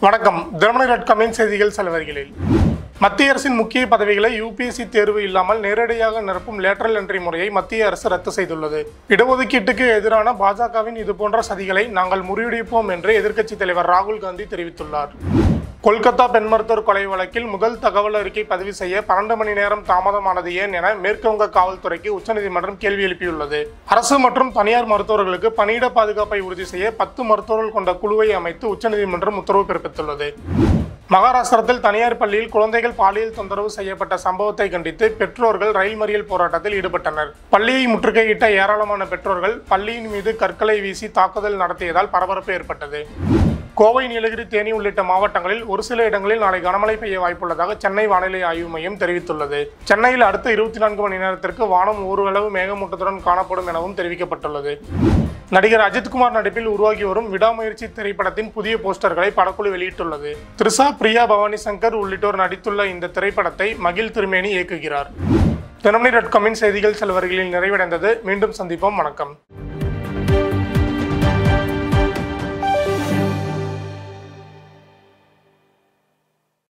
வணக்கம். தினமணி.comஇன் செய்திகள் செலவரிகளில் மத்திய அரசின் முக்கிய பதவிகளை யுபிஎஸ்சி தேர்வு இல்லாமல் நேரடியாக நிரப்பும் லேட்டரல் என்ட்ரி முறையை மத்திய அரசு ரத்து செய்துள்ளது. இடஒதுக்கீட்டுக்கு எதிரான பாஜகவின் இதுபோன்ற சதிகளை நாங்கள் முறியடிப்போம் என்று எதிர்க்கட்சித் தலைவர் ராகுல்காந்தி தெரிவித்துள்ளார். கொல்கத்தா பெண் மருத்துவர் கொலை வழக்கில் முதல் தகவல் அறிக்கை பதிவு செய்ய 12 மணி நேரம் தாமதமானது ஏன் என மேற்குவங்க காவல்துறைக்கு உச்சநீதிமன்றம் கேள்வி எழுப்பியுள்ளது. அரசு மற்றும் தனியார் மருத்துவர்களுக்கு பணியிட பாதுகாப்பை உறுதி செய்ய 10 மருத்துவர்கள் கொண்ட குழுவை அமைத்து உச்சநீதிமன்றம் உத்தரவு பிறப்பித்துள்ளது. மகாராஷ்டிரத்தில் தனியார் பள்ளியில் குழந்தைகள் பாலியல் தொந்தரவு செய்யப்பட்ட சம்பவத்தை கண்டித்து பெற்றோர்கள் ரயில் மறியல் போராட்டத்தில் ஈடுபட்டனர். பள்ளியை முற்றுகையிட்ட ஏராளமான பெற்றோர்கள் பள்ளியின் மீது கற்களை வீசி தாக்குதல் நடத்தியதால் பரபரப்பு ஏற்பட்டது. கோவை, நீலகிரி, தேனி உள்ளிட்ட மாவட்டங்களில் ஒரு சில இடங்களில் நாளை கனமழை பெய்ய வாய்ப்புள்ளதாக சென்னை வானிலை ஆய்வு மையம் தெரிவித்துள்ளது. சென்னையில் அடுத்த 24 மணி நேரத்திற்கு வானம் ஓரளவு மேகமூட்டத்துடன் காணப்படும் எனவும் தெரிவிக்கப்பட்டுள்ளது. நடிகர் அஜித்குமார் நடிப்பில் உருவாகி வரும் விடாமுயற்சி திரைப்படத்தின் புதிய போஸ்டர்களை படக்குழு வெளியிட்டுள்ளது. த்ரிஷா, பிரியா பவானி சங்கர் உள்ளிட்டோர் நடித்துள்ள இந்த திரைப்படத்தை மகிழ் திருமேனி இயக்குகிறார். தினமணி.comஇன் செய்திகள் செல்வர்களில் நிறைவடைந்தது. மீண்டும் சந்திப்போம். வணக்கம்.